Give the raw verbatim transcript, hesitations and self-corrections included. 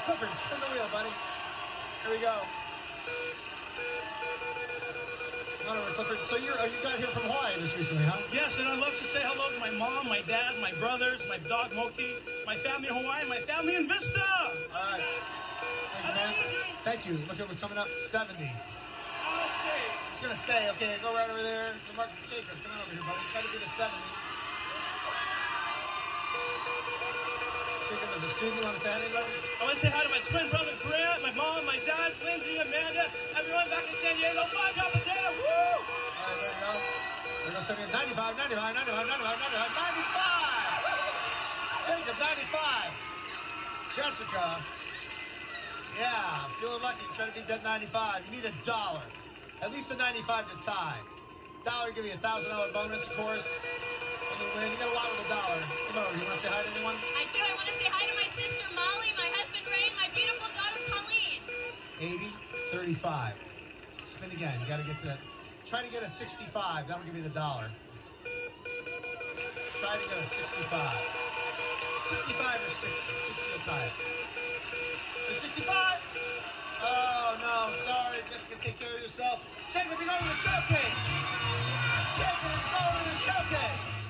Clifford, spin the wheel, buddy. Here we go. Come on over, Clifford. So you're, you got here from Hawaii just recently, huh? Yes, and I'd love to say hello to my mom, my dad, my brothers, my dog Moki, my family in Hawaii, my family in Vista. All right. Thank you, man. Thank you. Look at what's coming up. seventy. It's going to stay. Okay, go right over there. Mark Jacob, come on over here, buddy. Try to do the seventy. Jacob is a student. You want to say hi to anybody? I want to say hi to my twin brother Grant, my mom, my dad, Lindsay, Amanda, everyone back in San Diego. Five hot potato. Woo! All right, there you go. There goes seventy. ninety-five, ninety-five, ninety-five, ninety-five, ninety-five, ninety-five. Jacob, ninety-five. Jessica. Yeah, feeling lucky. Trying to beat that ninety-five. You need a dollar. At least a ninety-five to tie. Dollar give you a thousand dollar bonus, of course. And you win. You got a lot with a dollar. Come over. You want to say hi to anyone? I do. I want to say hi to my sister Molly, my husband Ray, and my beautiful daughter Colleen. eighty, thirty-five. Spin again. You got to get to that. Try to get a sixty-five. That'll give you the dollar. Try to get a sixty-five. sixty-five or sixty. sixty will tie it. Or sixty-five? Oh, no. Sorry. Jessica, take care of yourself. Check if you're going to the showcase. Check if you're going to the showcase.